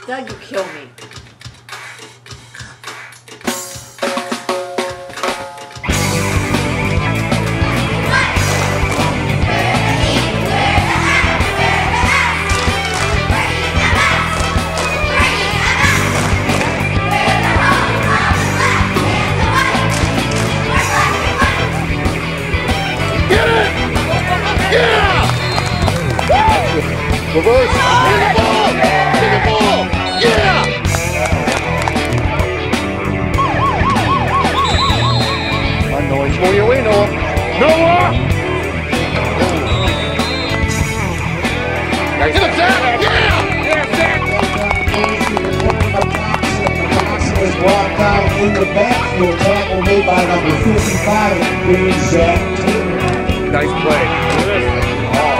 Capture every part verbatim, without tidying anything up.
Doug, you kill me. Reverse! Take the ball! Take the ball! Yeah! One noise. Go your way, Noah. Noah! Get him, Zach! Yeah! Yeah, Zach! Was walked out in the backfield. Tackle made by number fifty-five, Green Zach Taylor. Nice play.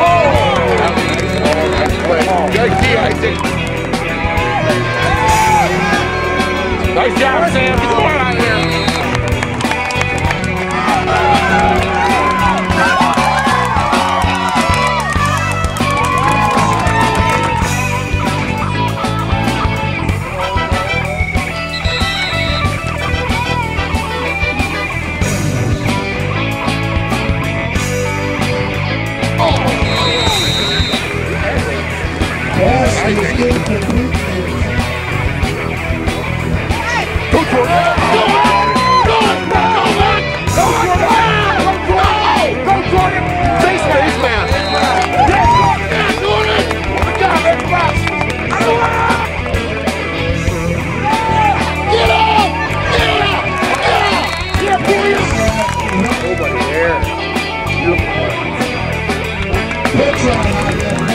Good key, Isaac. Nice job, Sam. Get the ball out of here. Go for it! Go on! Go on! Go on! Go on! Go for it! Face face man! Yeah, doing it! Good job, everybody! Get up! Get up! Get up! Get up! Nobody there. Beautiful.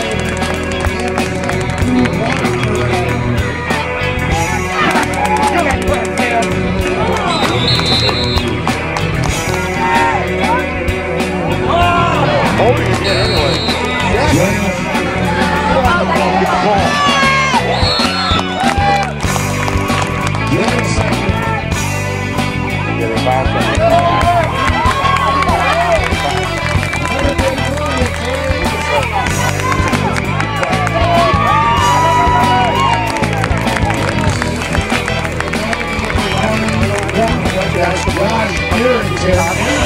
Holding it in anyway. Yes. Get the ball. Get it bounced. That's the guy here in town.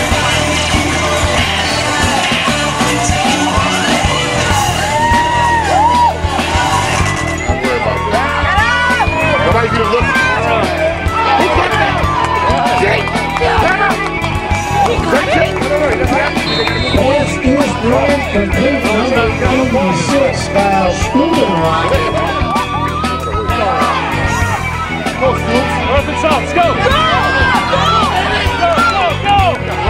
Nobody's gonna look. Who put that? Jake! Great Jake! Pass is thrown complete number eighty-six, Kyle Stubenreich. Go, Stoops. North and south. Let's go! Go! Go! Go! Go!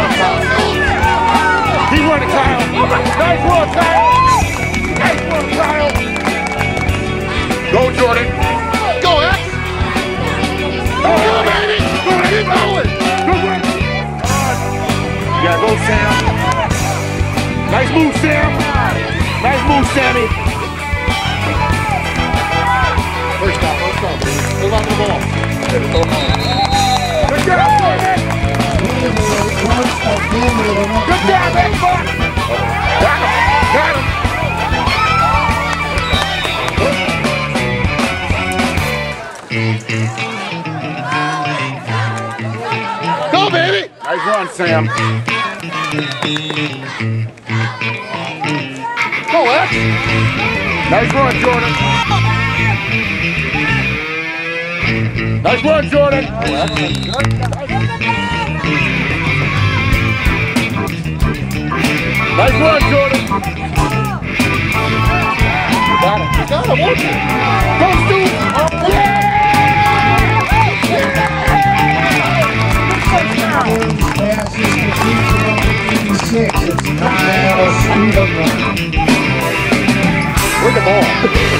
Keep running, Kyle. Nice run, Kyle. Nice run, Kyle. Go, Jordan. Go, X. Go, baby. Go, keep going. Good run. Yeah, go, Sam. Nice move, Sam. Nice move, Sammy. First down, first down. Hold on to the ball. Good job, Jordan. Good job, X-Box. Got him. Got him. Go, baby. Nice run, Sam. Go, X. Nice run, Jordan. Nice run, Jordan. Nice run, Jordan. Got him. Got him. Go, Stu. Yeah! Where's the ball?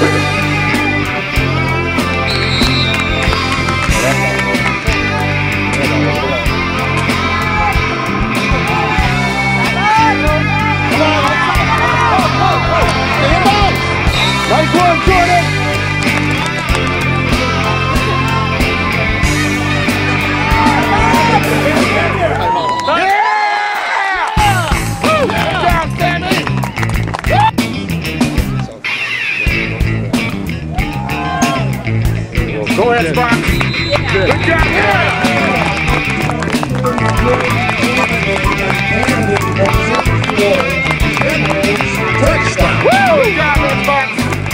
Nice one, Jordan! Yeah! Woo! Good job, Sammy! last spot. Good job, touchdown. Woo! Good job, last spot.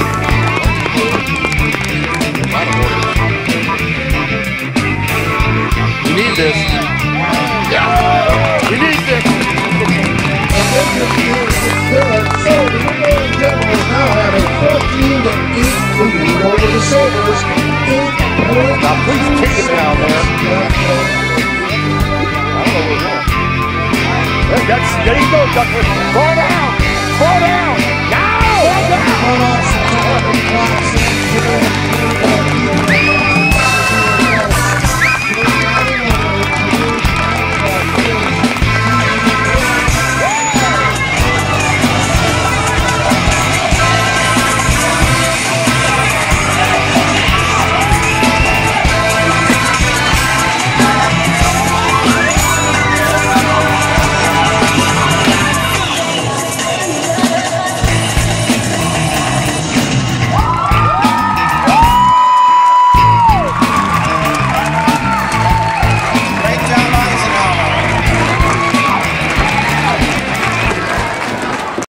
We need this. Yeah. We need this. So the Generals now have a fourteen to eight lead over the Sabres. Now please kick it down there. I don't know what's wrong. Hey, that's, there you go, Duckworth.